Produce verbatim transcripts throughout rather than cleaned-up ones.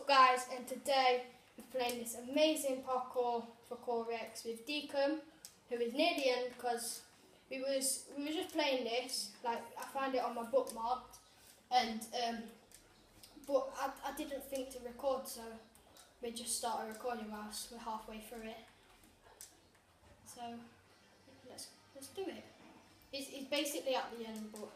up guys, and today we're playing this amazing parkour for Corex with Deacon, who is near the end because we was we were just playing this, like I found it on my bookmark, and um, but I, I didn't think to record, so we just started recording whilst we're halfway through it. So let's let's do it. It's, it's basically at the end, but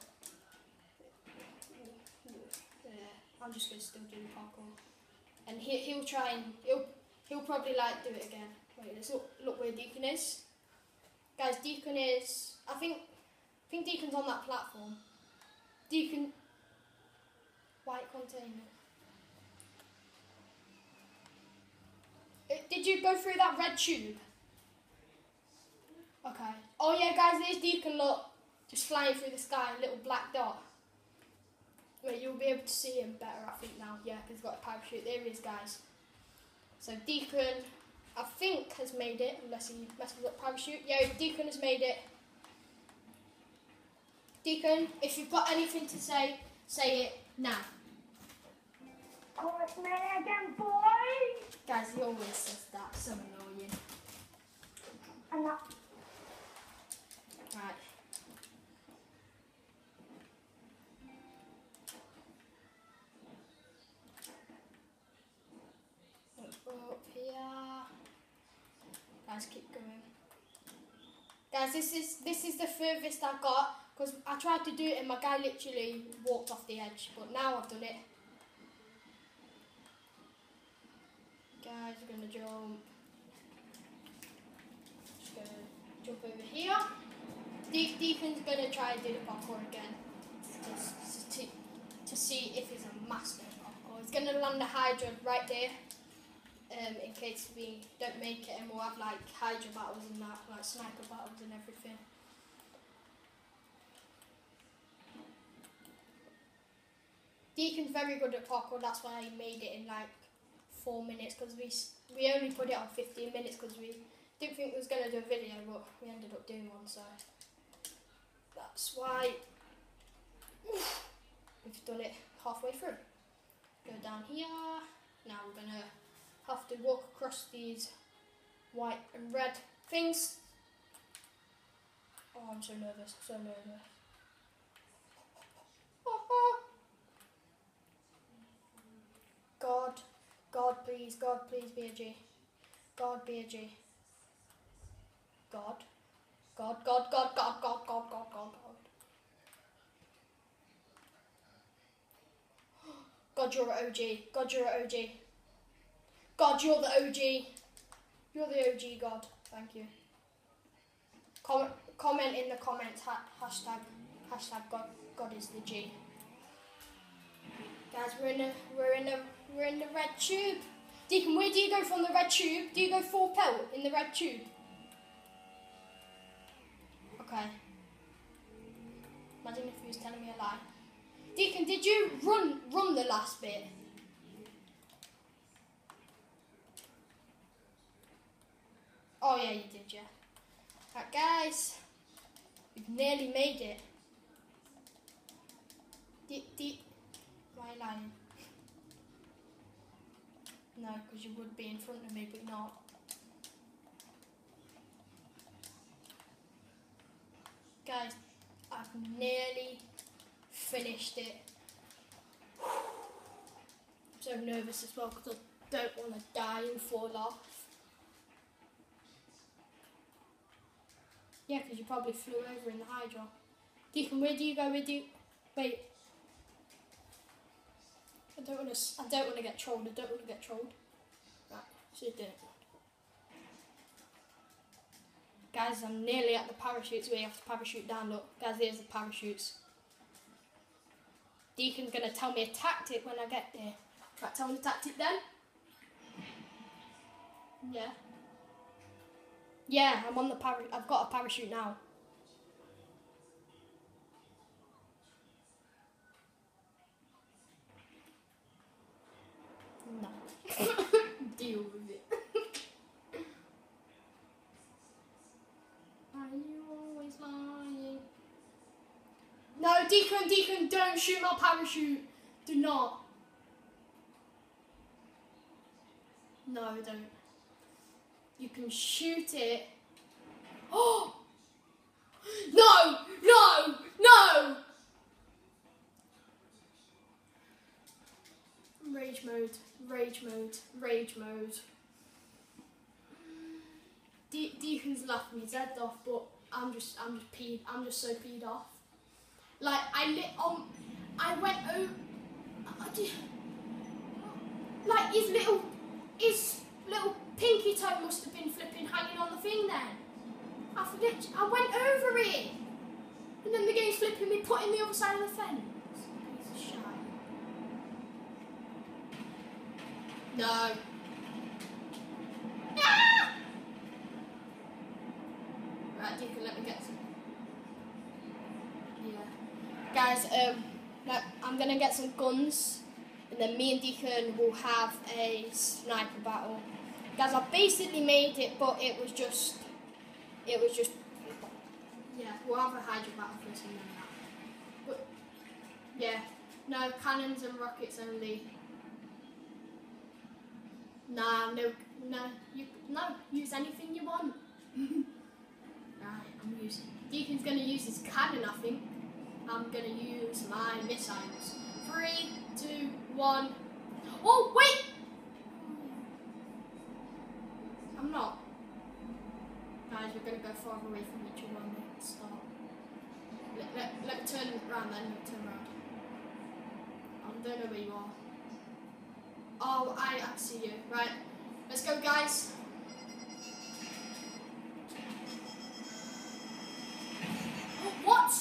yeah, I'm just gonna still do the parkour. And he, he'll try and, he'll, he'll probably like do it again. Wait, let's look, look where Deacon is. Guys, Deacon is, I think, I think Deacon's on that platform. Deacon, white container. Uh, Did you go through that red tube? Okay. Oh yeah, guys, there's Deacon, look. Just flying through the sky, a little black dot. Wait, you'll be able to see him better, I think, now. Yeah, because he's got a parachute. There he is, guys. So Deacon, I think, has made it, unless he messes up parachute. Yeah, Deacon has made it. Deacon, if you've got anything to say, say it now. Oh, it's me again, boy! Guys, he always says that. So annoying. And that. Right. Up here. Guys, keep going. Guys, this is this is the furthest I got because I tried to do it and my guy literally walked off the edge, but now I've done it. Guys, we're gonna jump. Just gonna jump over here. De Deacon's gonna try and do the parkour again to, to, to see if he's a master of parkour. He's gonna land the Hydra right there. Um, in case we don't make it, and we'll have like Hydra battles and that, like sniper battles and everything. Deacon's very good at parkour, that's why he made it in like four minutes, because we we only put it on fifteen minutes because we didn't think we was going to do a video, but we ended up doing one, so that's why oof, we've done it halfway through. Go down here, now we're going to have to walk across these white and red things. Oh, I'm so nervous, so nervous. God, God, please, God, please be a G. God, be a G. God, God, God, God, God, God, God, God, God, God. God, you're an O G. God, you're an O G. God, you're the O G. You're the O G, God. Thank you. Comment, comment in the comments, ha hashtag, hashtag God, God is the G. Guys, we're in a, we're in a, we're in the red tube. Deacon, where do you go from the red tube? Do you go full pelt in the red tube? Okay. Imagine if he was telling me a lie. Deacon, did you run, run the last bit? Oh yeah, you did, yeah. Right, guys, we've nearly made it. De de Why are you lying? No, because you would be in front of me, but not. Guys, I've nearly finished it. I'm so nervous as well because I don't want to die and fall off. Yeah, because you probably flew over in the Hydra. Deacon, where do you go? Where do you... Wait. I don't want to... I don't want to get trolled. I don't want to get trolled. Right, so do it. Guys, I'm nearly at the parachutes where you have to parachute down. Look, guys, there's the parachutes. Deacon's going to tell me a tactic when I get there. Right, tell me the tactic then. Yeah. Yeah, I'm on the para- I've got a parachute now. No. Deal with it. Are you always lying? No, Deacon, Deacon, don't shoot my parachute. Do not. No, don't. You can shoot it. Oh! No! No! No! Rage mode. Rage mode. Rage mode. De Deacon's laughing his head off, but I'm just, I'm just peed. I'm just so peed off. Like I lit on. I went over. I did, like his little, his little pinky toe must have been flipping hanging on the thing then. I flipped, I went over it, and then the game's flipping me, putting the other side of the fence. Piece of shit. No. Ah! Right, Deacon, let me get some. Yeah. Guys, um, like, I'm gonna get some guns, and then me and Deacon will have a sniper battle. Guys, I basically made it, but it was just, it was just, yeah, we'll have a Hydra battle first and then that. But, yeah, no, cannons and rockets only. Nah, no, no, you, no, use anything you want. Right, I'm using, Deacon's gonna use his cannon, I think. I'm gonna use my missiles. Three, two, one. Oh, wait! I'm not. Guys, we're gonna go far away from each other when we start. Let, let, let me turn around then, let me turn around. I don't know where you are. Oh, I, I see you. Right, let's go, guys. Oh, what?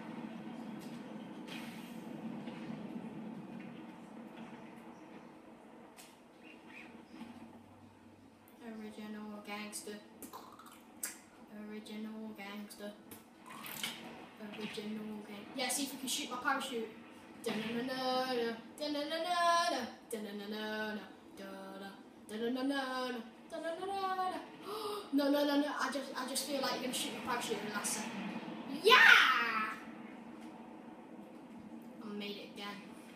Original gangster. Original gangster. Original gang. Yeah, see if you can shoot my parachute. Da-na-na-na-na, da-na-na-na-na, da-na-na-na-na, da-da, da-na-na-na-na, da-na-na-na-na. No, no, no, no. I just, I just feel like you're gonna shoot my parachute in the last second. Yeah! I made it again.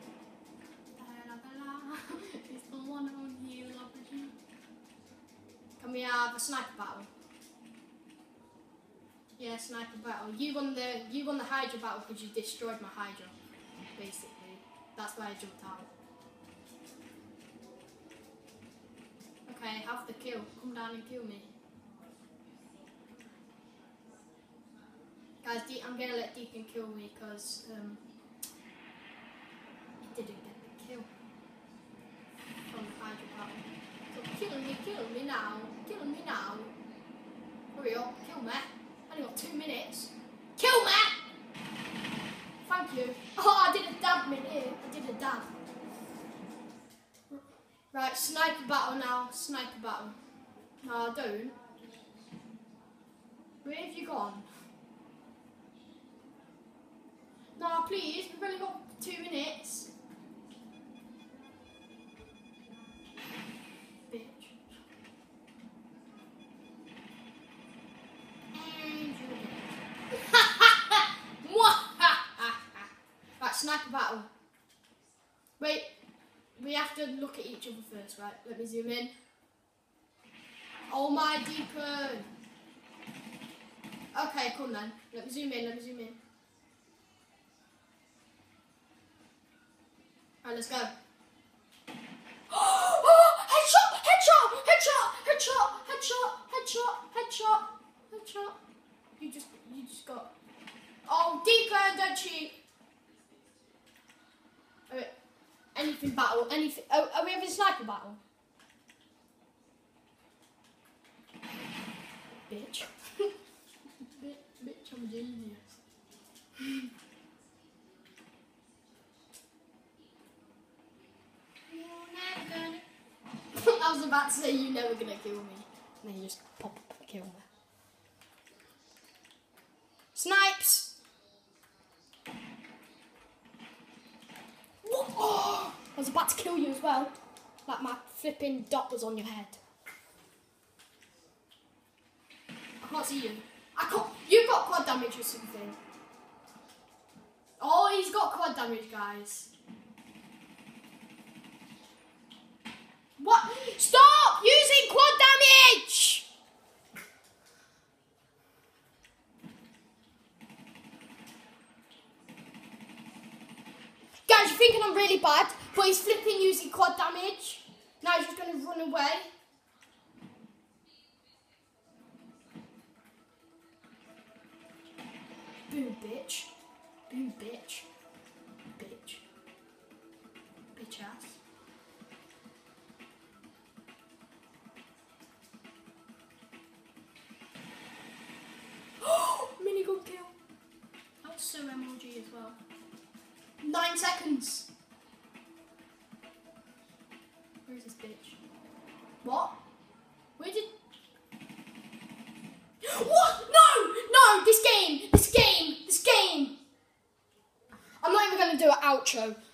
It's the one on you, lovers you. Can we have a sniper battle? Yeah, sniper battle. You won the you won the Hydra battle because you destroyed my Hydra. Basically, that's why I jumped out. Okay, have the kill. Come down and kill me, guys. De I'm gonna let Deacon kill me because um, he didn't get the kill from the Hydra battle. So kill me, kill me now, kill me now. Hurry up, kill me. I only got two minutes. Kill me! Thank you. Oh, I did a dab minute. I did a dab. Right, sniper battle now. Sniper battle. No, I don't. Where have you gone? No, please. We've only got two minutes. Bitch. Right, sniper battle. Wait, we have to look at each other first, right? Let me zoom in. Oh my Deacon. Okay, come then. Let me zoom in, let me zoom in. Alright, let's go. Oh, headshot, headshot, headshot, headshot, headshot, headshot, headshot, headshot. You just, you just got. Oh, Deacon, don't cheat. Alright, anything battle, anything. Oh, are we having a sniper battle? Bitch. bitch, bitch, I'm a genius. I was about to say you're never gonna kill me. And then you just pop up and kill me. Snipes! What? Oh, I was about to kill you as well. Like my flipping dot was on your head. I can't see you. I can't. You got quad damage or something. Oh, he's got quad damage, guys. What? Stop using quad damage! Guys, you're thinking I'm really bad, but he's flipping using quad damage. Now he's just going to run away. Boom, bitch. Boom, bitch. Bitch. Bitch ass. Minigun kill. That was so M L G as well. Nine seconds. Where is this bitch? What? Where did... What? No! No! This game! This game! This game! I'm not even going to do an outro.